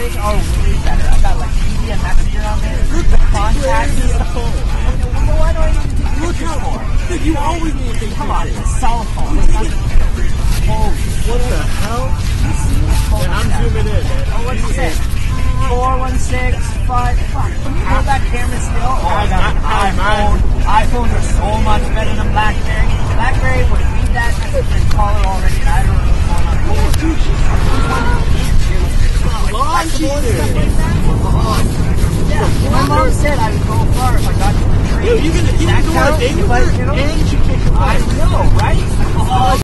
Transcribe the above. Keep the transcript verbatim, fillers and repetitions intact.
Blackberries are way better. I got like T V and Messenger on there. The contacts and stuff. Well, why do I need to take pictures for? Dude, you always need to take Come on, pictures. it's a cell phone. It's not. Holy What the hell? Man, I'm zooming in, man. Oh, what's it say? four one six five. Fuck. Can you hold that camera still? Oh, I got an iPhone. iPhones are so much better than Blackberry. Blackberry would read that message and call it already. I don't know what's going on. Oh, dude, she's yeah, my mom said I would go far if I got to the train. Dude, you can, you can go on a date with her and you take a I know, right?